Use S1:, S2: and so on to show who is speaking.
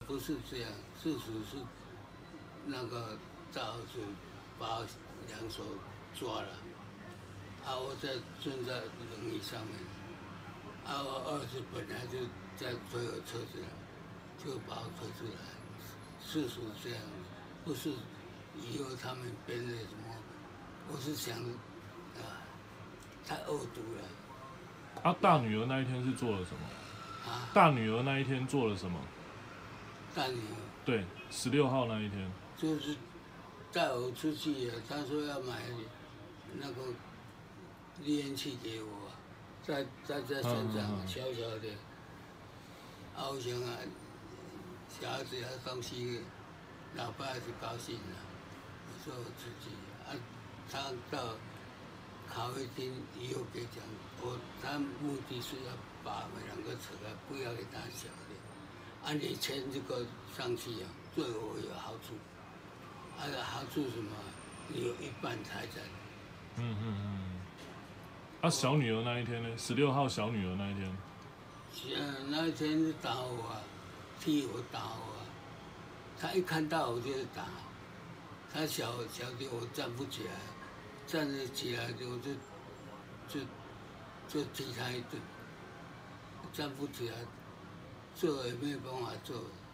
S1: 不是这样，事实是那个大儿子把两手抓了，我在蹲在轮椅上面，我儿子本来就在推我车子了，就把我推出来，事实是这样，不是以后他们编的什么，我是想太恶毒了。
S2: 大女儿那一天是做了什么？大女儿那一天做了什么？
S1: 大女儿
S2: 对，16号那一天
S1: 就是带我出去啊，他说要买那个离烟器给我，在身上小小的，我想小孩子要东西，老爸还是高兴了。我说我自己他到咖啡厅以后给讲，他目的是要把我们两个扯开，不要给他小的。你签这个上去对我有好处。好处什么？你有一半财产。
S2: 小女儿那一天呢？16号小女儿那一天。
S1: 那一天是打我踢我打我他一看到我就是打。他小的我站不起来，站得起来我就踢他一顿，站不起来，做也没有办法做。